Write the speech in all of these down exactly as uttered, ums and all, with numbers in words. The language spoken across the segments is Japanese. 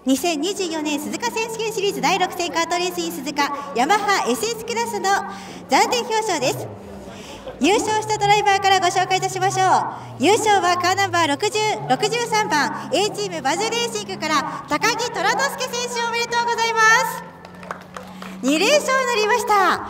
にせんにじゅうよねん鈴鹿選手権シリーズだいろく戦カートレースイン鈴鹿ヤマハ エスエス クラスの暫定表彰です。優勝したドライバーからご紹介いたしましょう。優勝はカーナンバーろくじゅう、ろくじゅうさんばん A チームバズレーシングから高木虎之介選手、おめでとうございます。に連勝になりました。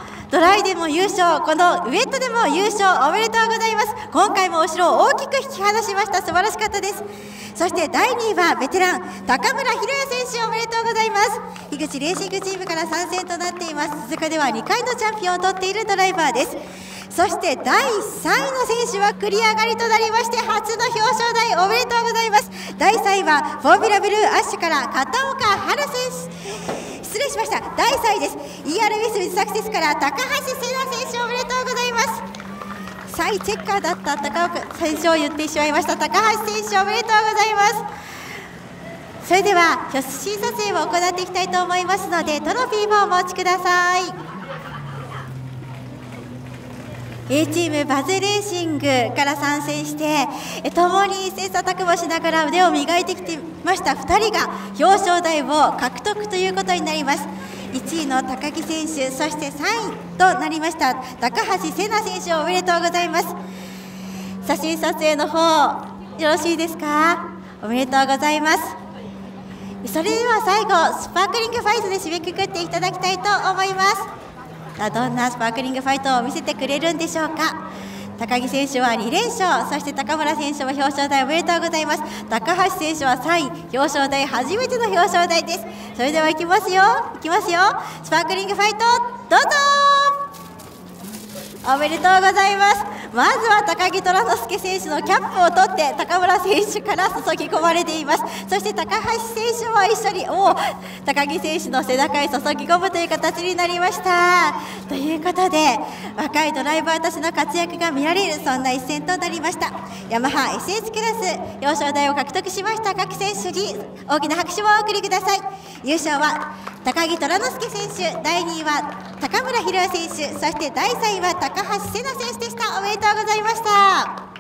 ドライでも優勝、このウエットでも優勝、おめでとうございます。今回も後ろを大きく引き離しました。素晴らしかったです。そしてだいにいはベテラン高村宏也選手、おめでとうございます。樋口レーシングチームから参戦となっています。鈴鹿ではにかいのチャンピオンを取っているドライバーです。そしてだいさんいの選手は繰り上がりとなりまして、初の表彰台、おめでとうございます。だいさんいはフォーミュラブルーアッシュから片岡春選手、失礼しました、だいさんいです。 イーアールエス ウィズサクセスから高橋聖奈選手、おめでとうございます。さんいチェッカーだった高岡選手を言ってしまいました。高橋選手、おめでとうございます。それでは挙手審査制を行っていきたいと思いますので、トロフィーもお持ちください。A チームバズレーシングから参戦して共に切磋琢磨しながら腕を磨いてきてましたふたりが表彰台を獲得ということになります。いちいの高木選手、そしてさんいとなりました高橋聖奈選手、おめでとうございます。写真撮影の方よろしいですか。おめでとうございます。それでは最後スパークリングファイトで締めくくっていただきたいと思います。どんなスパークリングファイトを見せてくれるんでしょうか。高木選手はに連勝、そして高村選手は表彰台、おめでとうございます。高橋選手はさんい、表彰台初めての表彰台です。それではいきますよ、いきますよ。スパークリングファイトどうぞ。おめでとうございます。まずは高木虎之介選手のキャップを取って高村選手から注ぎ込まれています。そして高橋選手も一緒にお高木選手の背中へ注ぎ込むという形になりました。ということで若いドライバーたちの活躍が見られる、そんな一戦となりました。ヤマハ エスエス クラス表彰台を獲得しました各選手に大きな拍手をお送りください。優勝は高木虎之介選手、だいにいは高村宏也選手、そしてだいさんいは高橋聖奈選手でした。おめでとうございました。